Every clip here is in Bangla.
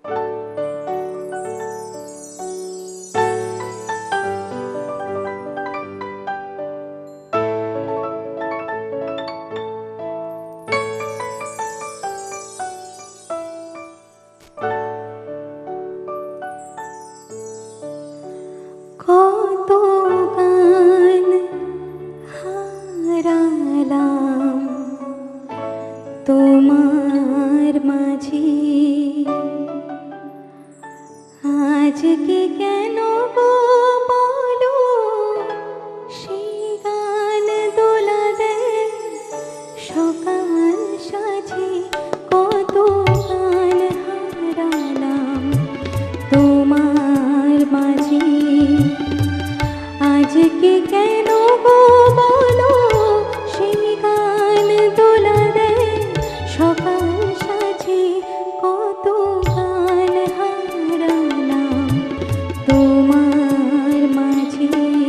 কত গান হারালাম তোমার মাঝে, আজকে কেন গো বলো সেই গান দোলা দেয় সকাল সাজে। কত গান হারালাম তোমার মাঝে, আজকে কেন গো বলো সেই গান দোলা দেয় সকাল সাজে। কত গান হারালাম তোমার মাঝে।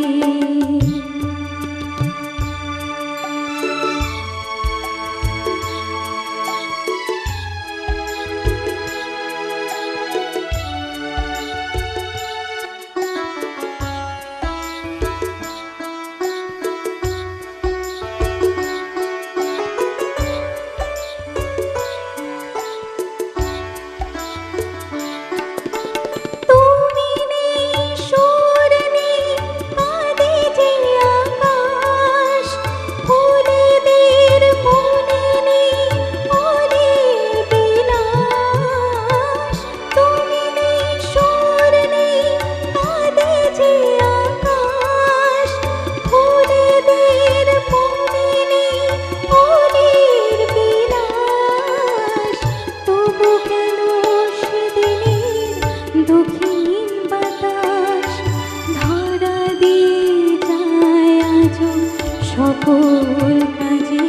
দক্ষিণ বাতাস ধরা দিয়ে যায় আজ সকল কাজে,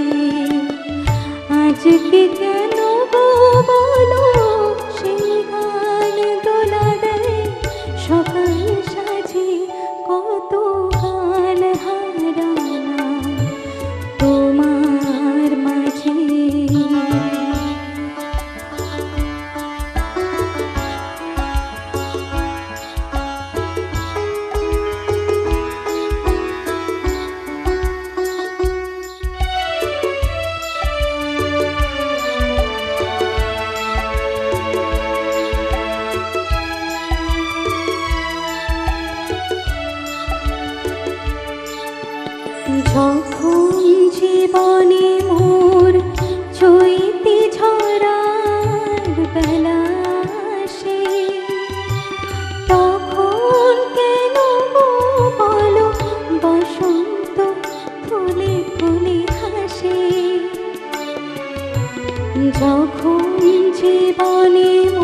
আজকে কেন গো বলো সেই গান দোলা দেয় সকাল সাজে। কত গান হারালাম তোমার মাঝে। যখন জীবনে মোর চৈতি ঝরার বেলা আসে, তখন কেন গো বলো বসন্ত ফুলে ফুলে হাসে। যখন জীবনে